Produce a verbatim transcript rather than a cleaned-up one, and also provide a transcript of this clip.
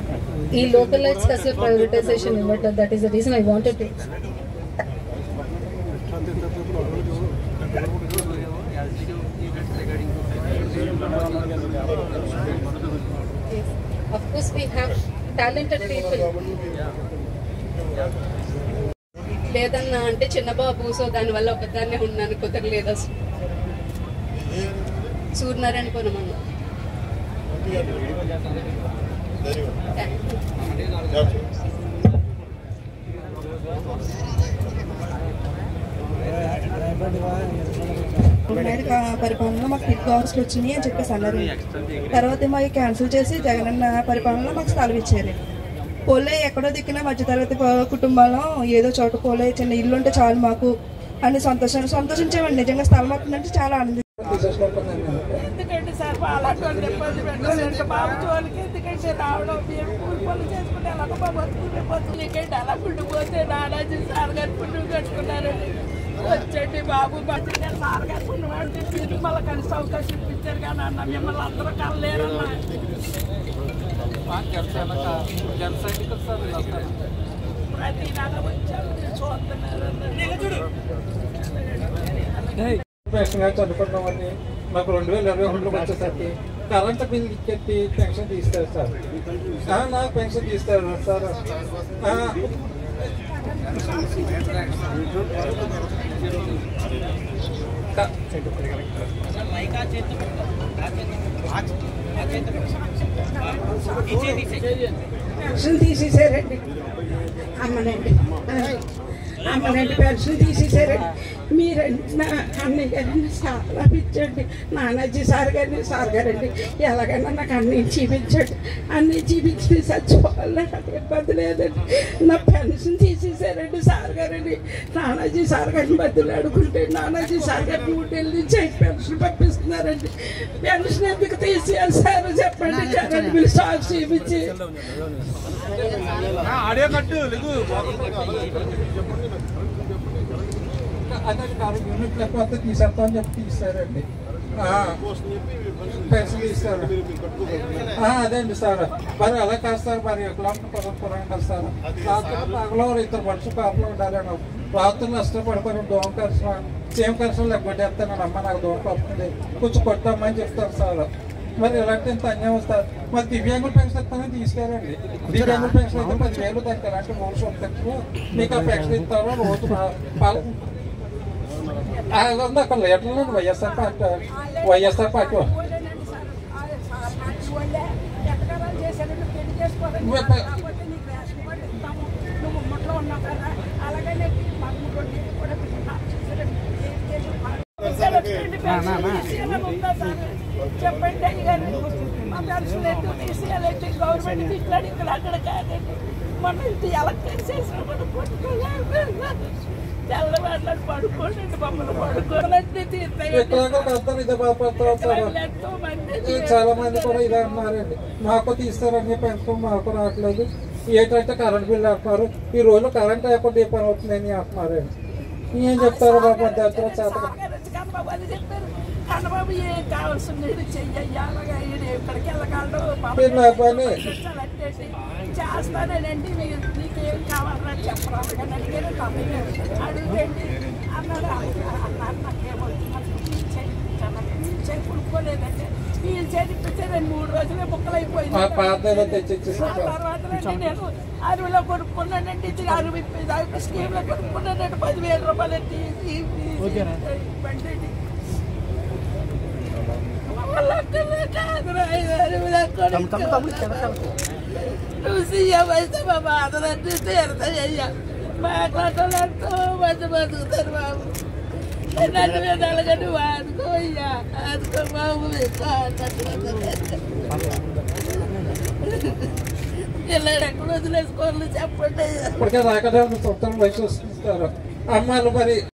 ఈ లోకలైట్స్ కాస్త ప్రైవేటైజేషన్ ఇవ్వట్లేదు. That is the reason I wanted to. Of course we have talented people. లేదన్నా అంటే చిన్న బాబు, సో దానివల్ల ఒకదాన్నే ఉన్నాను, కుదరలేదు అసలు. సూర్యనారాయణ కొనమన్నా పరిపాలనలో మాకు హిట్ కావాల్సి వచ్చినాయి అని చెప్పేసి అన్నారు. తర్వాత మాకు క్యాన్సిల్ చేసి జగనన్న పరిపాలనలో మాకు స్థలం ఇచ్చారు. పోలే ఎక్కడో దిక్కిన మధ్యతరగతి కుటుంబాల్లో ఏదో చోట పోలే చిన్న ఇల్లు ఉంటే చాలు మాకు అని సంతోషం సంతోషించామండి. నిజంగా స్థలం అవుతుందంటే చాలా ఆనందం. ఎందుకంటే సార్ వాళ్ళకి ఇబ్బంది పెట్టాలంటే బాబు జోలికి ఎందుకంటే రావడం మేము కూలి పనులు చేసుకుంటే అలాగ మా బతుకునే బతుకులు ఎందుకంటే అలా పుండిపోతే నానాజీ సార్ గారు పుండు కట్టుకున్నారండి. వచ్చండి బాబు బతుకు సార్ గారు పుణ్యం అంటే మీరు మళ్ళీ కలిసి అవకాశం ఇప్పించారు కానీ అన్న మిమ్మల్ని అందరూ కలలేరన్నా. ప్రతి నెల వచ్చారు చూస్తున్నారు. చదువుకున్నామని మాకు రెండు వేల ఇరవై ఒకటిలో వచ్చేసరికి కరెంట్ బిల్ ఇచ్చేసి పెన్షన్ తీస్తారు సార్. నాకు పెన్షన్ తీస్తారు సార్. పెన్షన్ తీసేసారండి. అమ్మనండి అమ్మనండి పెన్షన్ తీసేసారండి. మీరండి నా అన్నయ్య గారిని చాలా ఇచ్చండి. నానాజీ సార్ గారిని సార్ గారండి ఎలాగైనా నాకు అన్నీ చూపించండి. అన్నీ చూపించి చచ్చిపోవాలి, నాకు ఇబ్బంది లేదండి. నా పెన్షన్ తీసేసారండి సార్ గారండి. నానాజీ సార్ గారిని బదులు అడుగుంటే నానాజీ సార్ గారు డ్యూటీల నుంచి పెన్షన్ పంపిస్తున్నారండి. పెన్షన్ ఎందుకు తీసేయాలి సార్ చెప్పండి. కరెంట్ బిల్ స్టాక్ చూపించి అదే యూనిట్ లేకపోతే తీసేస్తామని చెప్పి తీస్తారండి. పెన్షన్ తీస్తారు. అదే అండి సార్. మరి అలా కాదు సార్. మరి కిలోమీటర్ పదకొండు కదా సార్. రాత్రి పగలో ఇద్దరు మనుషులు కాపులో ఉండాలని రాత్రులు నష్టపడిపోయి దోమ కరిసిన సేమ్ కరిసిన లెగ్గొట్టేస్తాను. అమ్మ నాకు దోమ పడుతుంది కొంచెం కొట్టమ్మని చెప్తారు సార్. మరి ఇలాంటి ఇంత అన్యాయం వస్తారు. మరి దివ్యాంగుల పెన్షన్ ఇస్తామని తీసుకెళ్ళండి. దివ్యాంగుల పెన్షన్ అయితే పదివేలు దానికి ఎలాంటి రూల్స్ ఉంటాయి. మీకు ఆ పెన్షన్ ఇస్తారో రోజు అక్కడ లీటర్లు వైఎస్ఆర్ పార్టీ వైఎస్ఆర్ పార్టీ చెప్పండి అయ్యారు. మా పెన్షన్ ఎందుకు తీసేయాలంటే గవర్నమెంట్ తిట్లాడు ఇక్కడ అక్కడ కాదండి. మనం ఇంత ఎలక్షన్ చేసినప్పుడు తెల్లవాళ్ళని పడుకోండి మమ్మల్ని పడుకోవాలంటే చాలా మంది కూడా ఇది అంటున్నారండి. మాకు తీస్తారని పెన్షన్ మాకు రావట్లేదు. ఏంటంటే కరెంట్ బిల్లు అంటున్నారు. ఈ రోజు కరెంట్ లేకుండా ఏ పని అవుతుందని అంటున్నారండి. ఏం చెప్తారు బాబు అధ్యక్షులు చేత చెప్పారు. కన్నబాబు ఏం కావాల్సింది చెయ్యాలి ఇక్కడికి వెళ్ళగలడు చేస్తానండి. నీకేం కావాలని చెప్పరాదు కానీ అడిగారు తమ్ముడు అడుగుతండి అన్నాడు. అన్నారు నాకేమో కొనుక్కోలేదంటే వీళ్ళు చేతిపిస్తే నేను మూడు రోజులే బుక్కలు అయిపోయింది. తర్వాత నేను అరవైలో కొనుక్కున్నానండి. అరవై స్కీమ్లో కొనుక్కున్నానండి పదివేల రూపాయలు బండి. నువ్వు సీఎం అయితే మా బాధలన్నీ తీరుతాయ్యా. మాట్లాడాలంటూ మంచి బతుకుతారు బాబు. నన్ను మీద అలాగని ఆదుకో అయ్యా. ఆదుకో బాబు. పిల్లలు ఎక్కడ వదిలేసుకోవాలి చెప్పండి. ఇప్పటికే రాకడానికి వయసు వస్తారు అమ్మాయిలు మరి